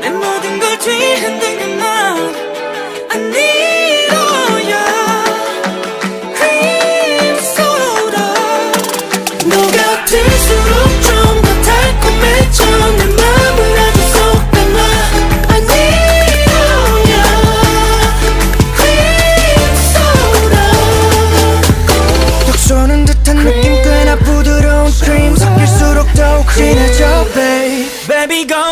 내 모든 걸 뒤흔든 것만 I need all your cream soda 녹아들수록 좀 더 달콤해져 내 맘을 아주 쏙 담아 I need all your cream soda 톡 쏘는 듯한 느낌 꽤나 부드러운 크림 섞일수록 더욱 진해져 baby go